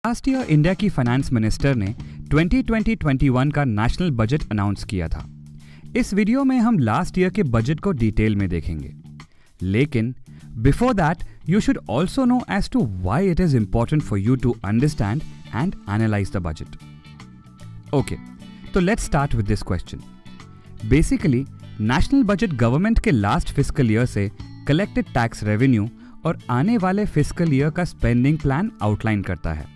Last year India की finance minister ने 2020-21 का नेशनल बजट अनाउंस किया था। इस वीडियो में हम लास्ट ईयर के बजट को डिटेल में देखेंगे, लेकिन before that you should also know as to why it is important for you to understand and analyse the budget. Okay, तो let's start with this question. Basically national budget government के last fiscal year से collected tax revenue और आने वाले fiscal year का spending plan outline करता है।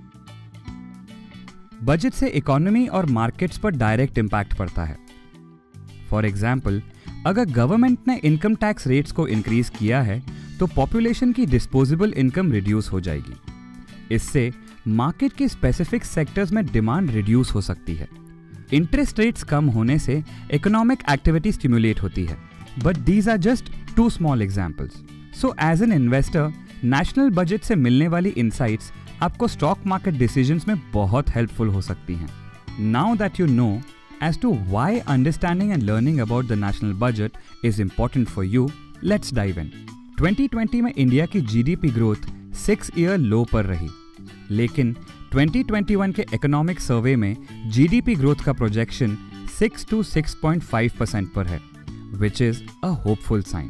Budget से इकोनॉमी और मार्केट्स पर डायरेक्ट इंपैक्ट पड़ता है। फॉर एग्जाम्पल, अगर गवर्नमेंट ने इनकम टैक्स रेट्स को इंक्रीज किया है तो पॉपुलेशन की डिस्पोजेबल इनकम रिड्यूस हो जाएगी। इससे मार्केट के स्पेसिफिक सेक्टर्स में डिमांड रिड्यूस हो सकती है। इंटरेस्ट रेट्स कम होने से इकोनॉमिक एक्टिविटी स्टिमुलेट होती है, but these are just two small examples. So as an investor, national budget से मिलने वाली इंसाइट्स आपको स्टॉक मार्केट डिसीजंस में बहुत हेल्पफुल हो सकती हैं। Now that you know as to why understanding and learning about the national budget is important for you, let's dive in. 2020 में इंडिया की जीडीपी ग्रोथ 6 ईयर लो पर रही, लेकिन 2021 के इकोनॉमिक सर्वे में जीडीपी ग्रोथ का प्रोजेक्शन 6 to 6.5% पर है, which is a hopeful sign.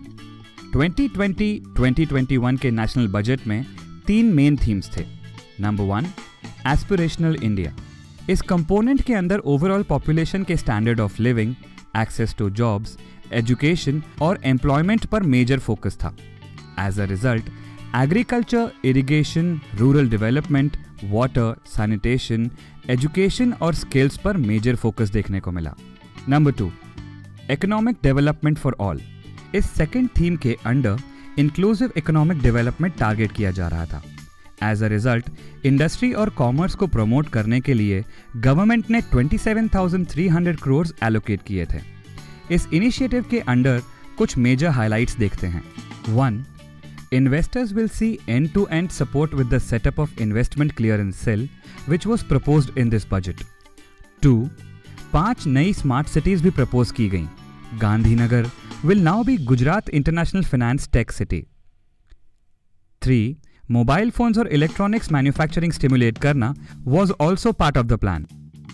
2020-2021 के नेशनल बजट में 3 मेन थीम्स थे। Number 1, aspirational India. इस कंपोनेंट के अंदर ओवरऑल पॉपुलेशन के standard of living, access to jobs, education और एम्प्लॉयमेंट पर मेजर फोकस था। As a result, agriculture, irrigation, rural development, water, sanitation, education और स्किल्स पर मेजर फोकस देखने को मिला। Number 2, economic development for all. इस सेकेंड थीम के under inclusive economic development target किया जा रहा था। एज अ रिजल्ट, इंडस्ट्री और कॉमर्स को प्रमोट करने के लिए गवर्नमेंट ने 27,300 करोड़ एलोकेट किए थे। इस इनिशिएटिव के अंडर कुछ मेजर हाइलाइट्स देखते हैं। 1, investors will see end-to-end support with the setup of investment clearance cell, which was proposed in this budget. 2, 5 नई स्मार्ट सिटीज भी प्रपोज की गई। Gandhinagar will now be Gujarat international finance tech city. 3, mobile phones और electronics manufacturing stimulate करना was also part of the plan.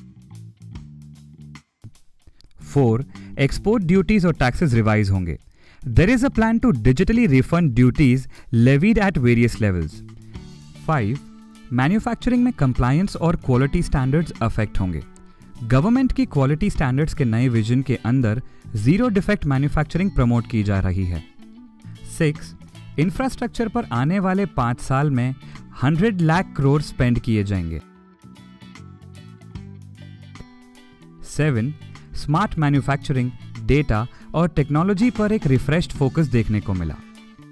4, export duties और taxes revise होंगे। There is a plan to digitally refund duties levied at various levels. 5, manufacturing में compliance और quality standards affect होंगे। Government की quality standards के नए vision के अंदर जीरो डिफेक्ट मैन्युफैक्चरिंग प्रमोट की जा रही है। 6, इंफ्रास्ट्रक्चर पर आने वाले 5 साल में 100 लाख करोड़ स्पेंड किए जाएंगे। 7, स्मार्ट मैन्युफैक्चरिंग, डेटा और टेक्नोलॉजी पर एक रिफ्रेश्ड फोकस देखने को मिला।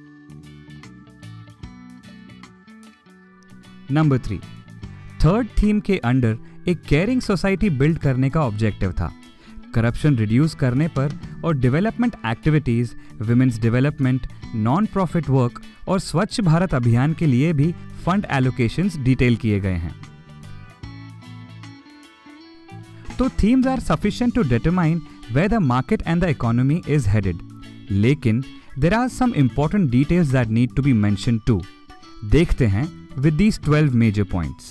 नंबर 3, थर्ड थीम के अंडर एक केयरिंग सोसाइटी बिल्ड करने का ऑब्जेक्टिव था। करप्शन रिड्यूस करने पर और development activities, women's development, non profit work और स्वच्छ भारत अभियान के लिए भी फंड एलोकेशंस डिटेल किए गए हैं। तो themes are sufficient to determine where the market and the economy is headed. लेकिन there are some important details that need to be mentioned too. देखते हैं with these 12 major points.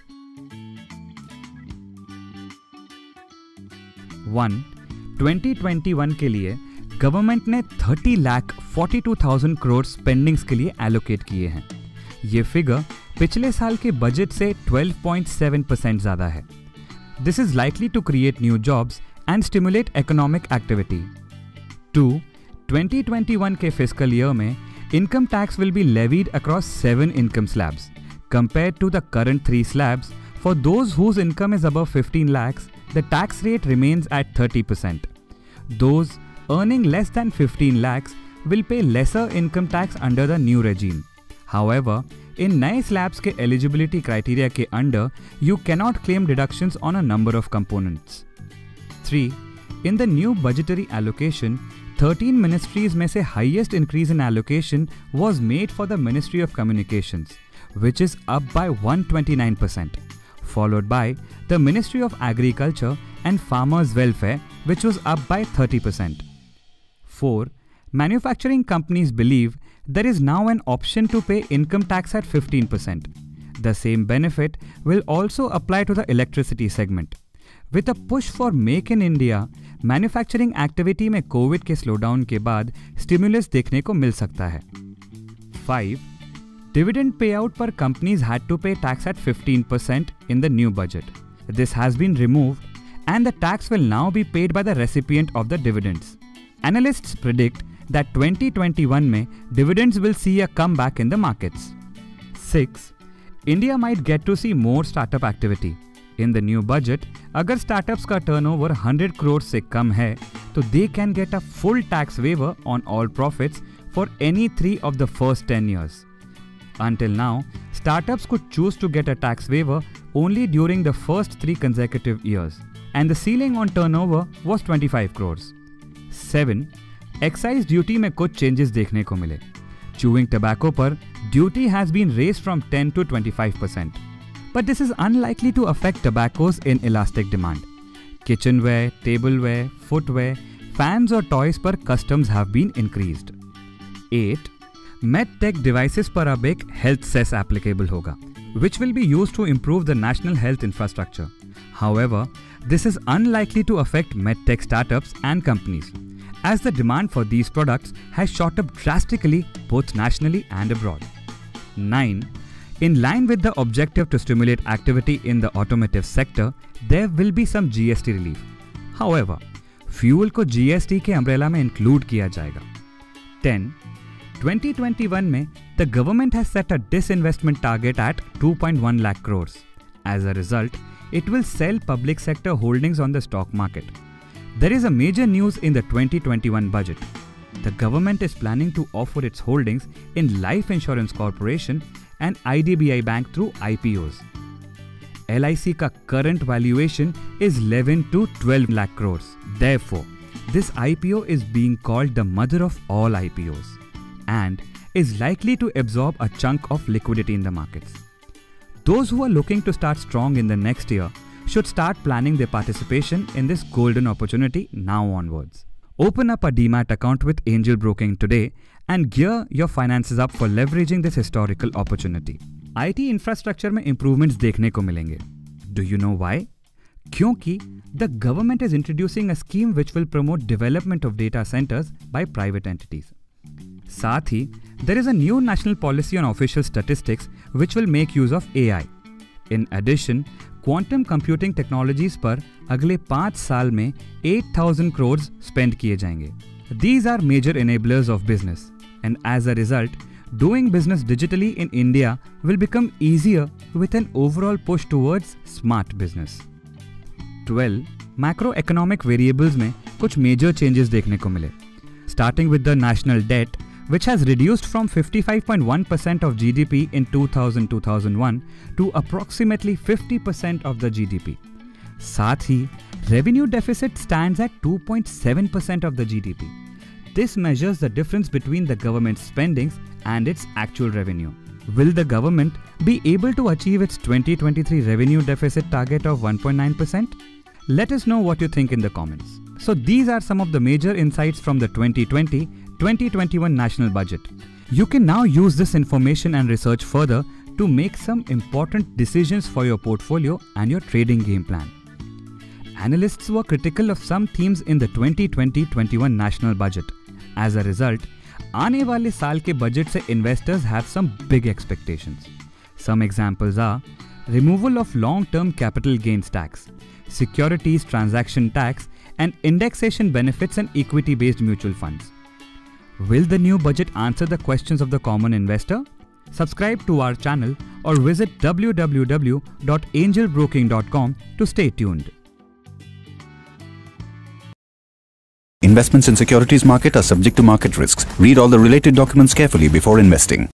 1, 2021 के लिए government ने 30,42,000 करोड़ स्पेंडिंग्स के लिए एलोकेट किए हैं। ये फिगर पिछले साल के बजट से 12.7% ज्यादा है। This is likely to create new jobs and stimulate economic activity. 2, 2021 के fiscal year में income tax will be levied across 7 income slabs compared to the current 3 slabs. For those whose income is above 15 lakhs, the tax rate remains at 30%. Those earning less than 15 lakhs will pay lesser income tax under the new regime. However, in नए slabs के eligibility criteria के under, you cannot claim deductions on a number of components. 3, in the new budgetary allocation, 13 ministries में से highest increase in allocation was made for the Ministry of Communications, which is up by 129%, followed by the Ministry of Agriculture and Farmers Welfare, which was up by 30%. 4, manufacturing companies believe there is now an option to pay income tax at 15%. The same benefit will also apply to the electricity segment. With a push for Make in India, manufacturing activity में Covid के slowdown के बाद stimulus देखने को मिल सकता है। 5. Dividend pay out पर companies had to pay tax at 15% in the new budget. This has been removed and the tax will now be paid by the recipient of the dividends. Analysts predict that 2021 में dividends will see a comeback in the markets. 6. India might get to see more startup activity. In the new budget, अगर startups का turnover 100 crore से कम है, तो they can get a full tax waiver on all profits for any 3 of the first 10 years. Until now, startups could choose to get a tax waiver only during the first 3 consecutive years, and the ceiling on turnover was 25 crores. 7. Excise duty में कुछ changes देखने को मिले. Chewing tobacco पर duty has been raised from 10 to 25%. But this is unlikely to affect tobaccos in elastic demand. Kitchenware, tableware, footwear, fans or toys पर customs have been increased. 8. MedTech devices पर अब एक health cess applicable होगा, which will be used to improve the national health infrastructure. However, this is unlikely to affect MedTech startups and companies, as the demand for these products has shot up drastically both nationally and abroad. 9. In line with the objective to stimulate activity in the automotive sector, there will be some GST relief. However, fuel को GST के umbrella में include किया जाएगा. 10. 2021 में the government has set a disinvestment target at 2.1 lakh crores. As a result, it will sell public sector holdings on the stock market. There is a major news in the 2021 budget. The government is planning to offer its holdings in Life Insurance Corporation and IDBI Bank through IPOs. LIC का current valuation is 11 to 12 lakh crores. Therefore, this IPO is being called the mother of all IPOs and is likely to absorb a chunk of liquidity in the markets. Those who are looking to start strong in the next year should start planning their participation in this golden opportunity now onwards. Open up a Demat account with Angel Broking today and gear your finances up for leveraging this historical opportunity. IT infrastructure में improvements देखने को मिलेंगे. Do you know why? क्योंकि the government is introducing a scheme which will promote development of data centers by private entities. साथ ही there is a new national policy on official statistics which will make use of AI. In addition, quantum computing technologies पर अगले 5 साल में 8,000 crores spend किए जाएंगे. These are major enablers of business, and as a result, doing business digitally in India will become easier with an overall push towards smart business. 12. Macroeconomic variables में कुछ major changes देखने को मिले. Starting with the national debt, which has reduced from 55.1% of GDP in 2000-2001 to approximately 50% of the GDP. साथ ही revenue deficit stands at 2.7% of the GDP. This measures the difference between the government's spendings and its actual revenue. Will the government be able to achieve its 2023 revenue deficit target of 1.9%? Let us know what you think in the comments. So these are some of the major insights from the 2020-2021 national budget. You can now use this information and research further to make some important decisions for your portfolio and your trading game plan. Analysts were critical of some themes in the 2020-21 national budget. As a result, आने वाले साल के budget से investors have some big expectations. Some examples are removal of long-term capital gains tax, securities transaction tax, and indexation benefits and equity-based mutual funds. Will the new budget answer the questions of the common investor? Subscribe to our channel or visit www.angelbroking.com to stay tuned. Investments in securities market are subject to market risks. Read all the related documents carefully before investing.